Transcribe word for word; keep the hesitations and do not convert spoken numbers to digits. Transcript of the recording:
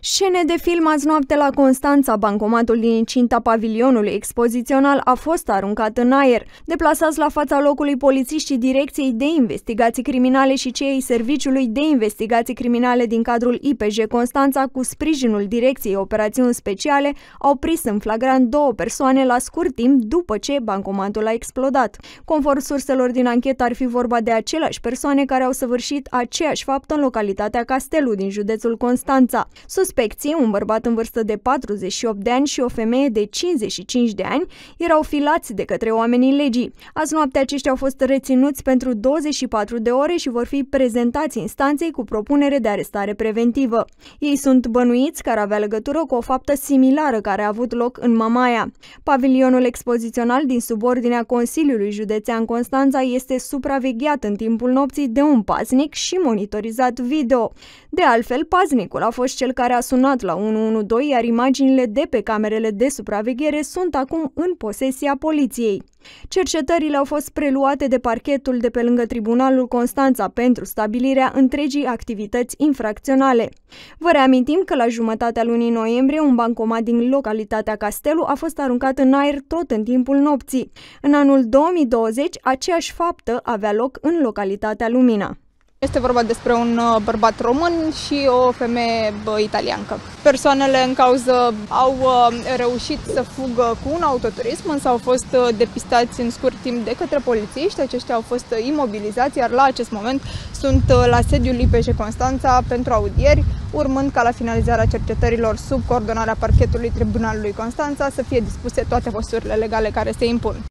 Scene de film azi noapte la Constanța. Bancomatul din incinta pavilionului expozițional a fost aruncat în aer. Deplasați la fața locului polițiștii Direcției de Investigații Criminale și cei ai Serviciului de Investigații Criminale din cadrul I P J Constanța, cu sprijinul Direcției Operațiuni Speciale, au prins în flagrant două persoane la scurt timp după ce bancomatul a explodat. Conform surselor din anchetă, ar fi vorba de aceleași persoane care au săvârșit aceeași faptă în localitatea Castelu din județul Constanța. Suspecții, un bărbat în vârstă de patruzeci și opt de ani și o femeie de cincizeci și cinci de ani, erau filați de către oamenii legii. Azi noapte aceștia au fost reținuți pentru douăzeci și patru de ore și vor fi prezentați instanței cu propunere de arestare preventivă. Ei sunt bănuiți că ar avea legătură cu o faptă similară care a avut loc în Mamaia. Pavilionul expozițional din subordinea Consiliului Județean Constanța este supravegheat în timpul nopții de un paznic și monitorizat video. De altfel, paznicul a fost cel care a sunat la unu unu doi, iar imaginile de pe camerele de supraveghere sunt acum în posesia poliției. Cercetările au fost preluate de parchetul de pe lângă Tribunalul Constanța pentru stabilirea întregii activități infracționale. Vă reamintim că la jumătatea lunii noiembrie un bancomat din localitatea Castelu a fost aruncat în aer tot în timpul nopții. În anul două mii douăzeci, aceeași faptă avea loc în localitatea Lumina. Este vorba despre un bărbat român și o femeie italiancă. Persoanele în cauză au reușit să fugă cu un autoturism, însă au fost depistați în scurt timp de către polițiști. Aceștia au fost imobilizați, iar la acest moment sunt la sediul I P J Constanța pentru audieri, urmând ca la finalizarea cercetărilor sub coordonarea parchetului Tribunalului Constanța să fie dispuse toate măsurile legale care se impun.